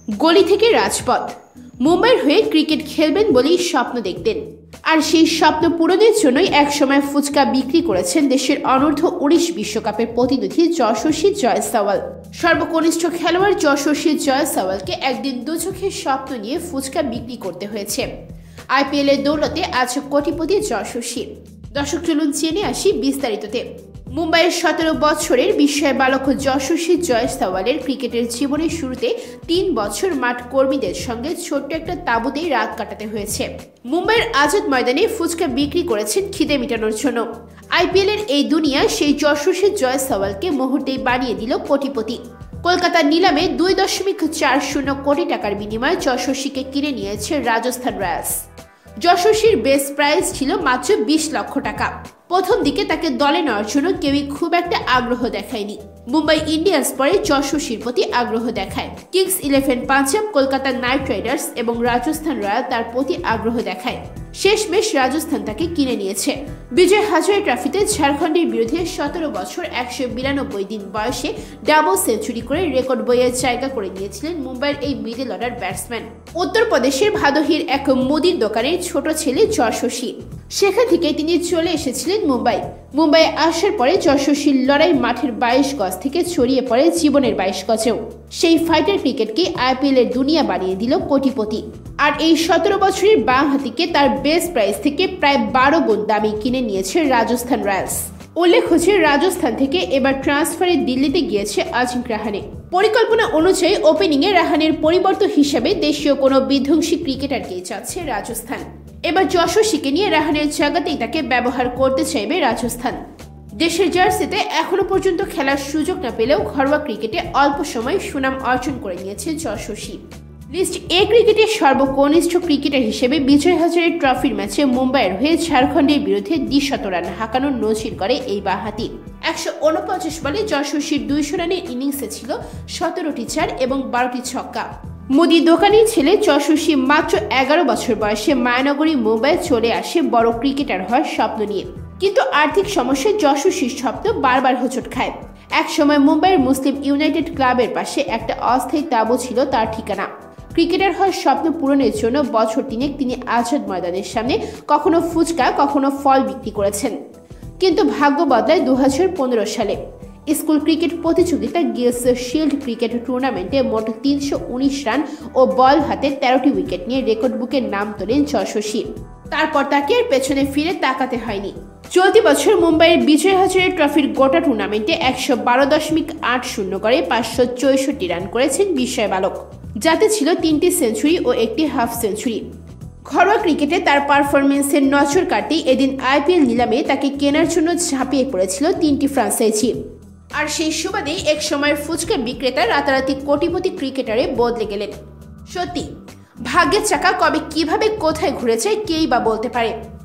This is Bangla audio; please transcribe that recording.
গলি থেকে রাজপথ। মুম্বাইয়ের হয়ে ক্রিকেট খেলবেন বলেই স্বপ্ন দেখতেন, আর সেই স্বপ্ন পূরণের জন্যই একসময় ফুচকা বিক্রি করেছেন দেশের অনূর্ধ্ব-19 বিশ্বকাপের প্রতিনিধি যশস্বী জয়সওয়াল। সর্বকনিষ্ঠ খেলোয়াড় যশস্বী জয়সওয়ালকে একদিন দুচোখের স্বপ্ন নিয়ে ফুচকা বিক্রি করতে হয়েছে। আইপিএল এর দৌলতে আজ কোটিপতি যশস্বী। দর্শক, চলুন জেনে আসি বিস্তারিততে। মুম্বাইয়ের 17 বছরের বিস্ময় বালক যশস্বী জয়সওয়ালের ক্রিকেটের জীবনের শুরুতে 3 বছর মাঠ কর্মীদের সঙ্গে ছোট্ট একটা তাঁবুতেই রাত কাটাতে হয়েছে। মুম্বাইয়ের আজাদ ময়দানে ফুচকা বিক্রি করেছেন খিদে মেটানোর জন্য। আইপিএল এর এই দুনিয়া সেই যশস্বী জয়সওয়ালকে মুহূর্তেই বানিয়ে দিল কোটিপতি। কলকাতার নিলামে 2.40 কোটি টাকার বিনিময়ে যশস্বীকে কিনে নিয়েছে রাজস্থান রয়্যালস। যশস্বীর বেস প্রাইস ছিল মাত্র 20 লক্ষ টাকা। প্রথম দিকে তাকে দলে নেওয়ার জন্য কেউই খুব একটা আগ্রহ দেখায়নি। মুম্বাই ইন্ডিয়ান্স পরে যশস্বীর প্রতি আগ্রহ দেখায়। Kings 11 Punjab, Kolkata Knight Riders এবং রাজস্থান রয়্যাল তার প্রতি আগ্রহ দেখায়। শেষমেশ রাজস্থান তাকে কিনে নিয়েছে। বিজয় হাজারে ট্রফিতে ঝাড়খণ্ডের বিরুদ্ধে 17 বছর 192 দিন বয়সে ডাবল সেঞ্চুরি করে রেকর্ড বইয়ে জায়গা করে নিয়েছিলেন মুম্বাইয়ের এই মিডল অর্ডার ব্যাটসম্যান। উত্তরপ্রদেশের ভাদোহীর এক মুদির দোকানের ছোট ছেলে যশস্বী। সেখান থেকে তিনি চলে এসেছিলেন মুম্বাইয়ে আসার পরে যশস্বীর লড়াই মাঠের 22 গজ থেকে ছড়িয়ে পড়ে জীবনের 22 গজেও। সেই ফাইটার ক্রিকেটকে আইপিএল এর দুনিয়া বানিয়ে দিল কোটিপতি। আর এই 17 বছরের বাঁ হাতিকে তার বেস প্রাইস থেকে প্রায় 12 গুণ দামে কিনে নিয়েছে রাজস্থান রয়্যালস। উল্লেখ হচ্ছে, রাজস্থান থেকে এবার ট্রান্সফারে দিল্লিতে গিয়েছে আজিঙ্ক রাহানে। পরিকল্পনা অনুযায়ী ওপেনিংয়ে রাহানের পরিবর্তন হিসেবে দেশীয় কোনো বিধ্বংসী ক্রিকেটারকেই চাচ্ছে রাজস্থান। এবার যশস্বীকে নিয়ে রাহানের জায়গাতেই তাকে ব্যবহার করতে চাইবে রাজস্থান। দেশের জার্সিতে এখনো পর্যন্ত খেলার সুযোগ না পেলেও ঘরোয়া ক্রিকেটে অল্প সময় সুনাম অর্জন করে নিয়েছে যশস্বী। লিস্ট এ ক্রিকেটের সর্বকনিষ্ঠ ক্রিকেটার হিসেবে বিজয় হাজারে ট্রফির ম্যাচে মুম্বাইয়ের হয়ে ঝাড়খণ্ডের বিরুদ্ধে 200 রান হাঁকানোর নজির করে এই বাঁহাতি। 149 বলে যশস্বীর 200 রানের ইনিংসে ছিল 17টি চার এবং 12টি ছক্কা। মুদি দোকানের ছেলে যশস্বী মাত্র 11 বছর বয়সে মায়ানগরী মুম্বাইয়ে চলে আসে বড় ক্রিকেটার হওয়ার স্বপ্ন নিয়ে। কিন্তু আর্থিক সমস্যায় যশস্বীর স্বপ্ন বারবার হোঁচট খায়। এক সময় মুম্বাইয়ের মুসলিম ইউনাইটেড ক্লাবের পাশে একটা অস্থায়ী তাঁবু ছিল তার ঠিকানা। ক্রিকেটার হওয়ার স্বপ্ন পূরণের জন্য বছর 3 তিনি আজাদ ময়দানের সামনে কখনো ফুচকা কখনো ফল বিক্রি করেছেন। কিন্তু ভাগ্য বদলায় 2015 সালে। স্কুল ক্রিকেট প্রতিযোগিতা গিলস শিল্ড ক্রিকেট টুর্নামেন্টে মোট 319 রান ও বল হাতে 13টি উইকেট নিয়ে রেকর্ড বুকে নাম তোলেন যশস্বী। তারপর তাকে আর পেছনে ফিরে তাকাতে হয়নি। চলতি বছর মুম্বাইয়ের বিজয় হাজারে ট্রফির গোটা টুর্নামেন্টে 112.80 করে 564 রান করেছেন বিস্ময় বালক, যাতে ছিল 3টি সেঞ্চুরি ও 1টি হাফ সেঞ্চুরি। ঘরোয়া ক্রিকেটে তার পারফরমেন্সের নজর কাটতেই এদিন আইপিএল নিলামে তাকে কেনার জন্য ঝাঁপিয়ে পড়েছিল 3টি ফ্র্যাঞ্চাইজি। আর সেই সুবাদেই এক সময়ের ফুচকা বিক্রেতা রাতারাতি কোটিপতি ক্রিকেটারে বদলে গেলেন। সত্যি, ভাগ্যের চাকা কবে কিভাবে কোথায় ঘুরেছে কেই বা বলতে পারে।